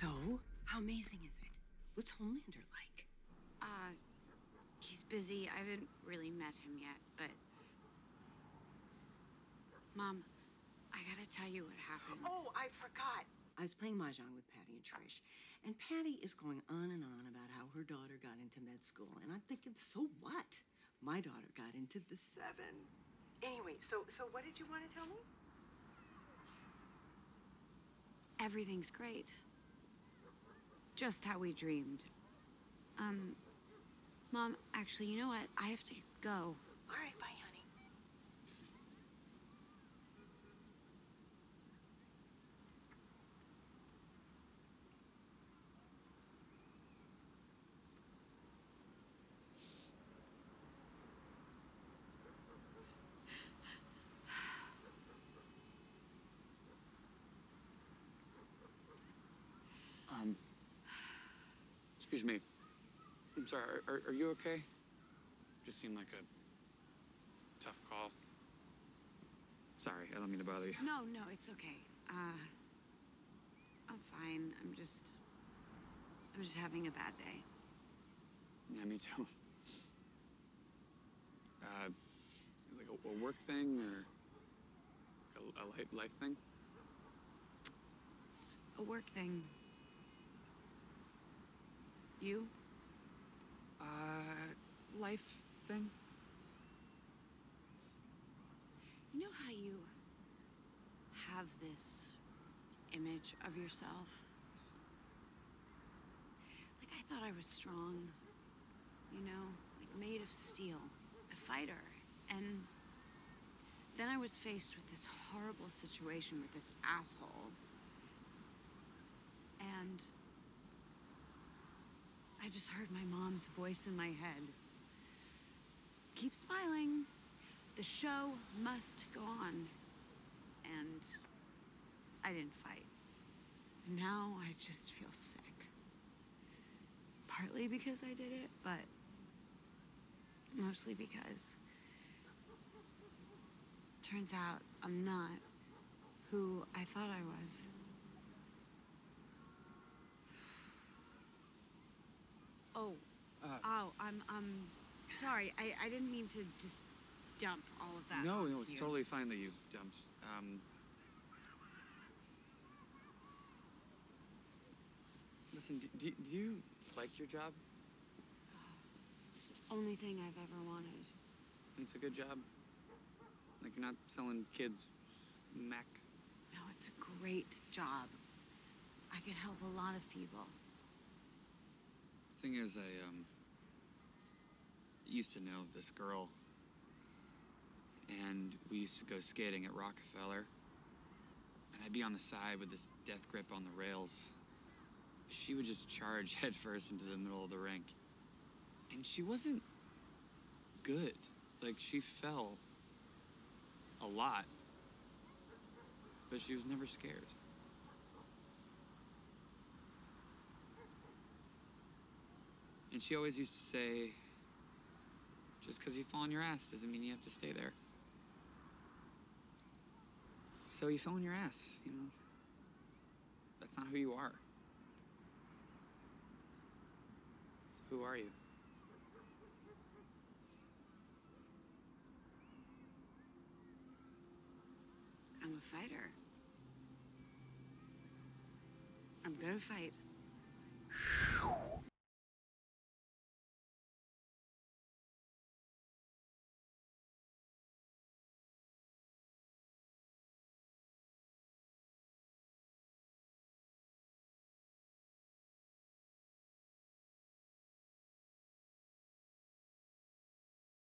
So, how amazing is it? What's Homelander like? He's busy. I haven't really met him yet, but... Mom, I gotta tell you what happened. Oh, I forgot. I was playing Mahjong with Patty and Trish, and Patty is going on and on about how her daughter got into med school, and I'm thinking, so what? My daughter got into the 7. Anyway, so what did you want to tell me? Everything's great. Just how we dreamed. Mom, actually, you know what? I have to go. All right, bye, honey. Excuse me. I'm sorry, are you okay? Just seemed like a tough call. Sorry, I don't mean to bother you. No, it's okay. I'm fine. I'm just having a bad day. Yeah, me too. Like a work thing or like a life thing? It's a work thing. You? Life thing? You know how you have this image of yourself? Like, I thought I was strong, you know, like made of steel, a fighter. And then I was faced with this horrible situation with this asshole. And I just heard my mom's voice in my head. Keep smiling. The show must go on. And I didn't fight. And now I just feel sick. Partly because I did it, but mostly because turns out I'm not who I thought I was. I'm sorry. I didn't mean to just dump all of that No, onto it's you. totally fine that you dumped. Listen, do you like your job? It's the only thing I've ever wanted. It's a good job? Like, you're not selling kids smack? No, it's a great job. I could help a lot of people. The thing is, I used to know this girl, and we used to go skating at Rockefeller, and I'd be on the side with this death grip on the rails. She would just charge headfirst into the middle of the rink, and she wasn't good. Like, she fell a lot, but she was never scared. And she always used to say, just because you fall on your ass doesn't mean you have to stay there. So you fell on your ass, you know. That's not who you are. So who are you? I'm a fighter. I'm gonna fight.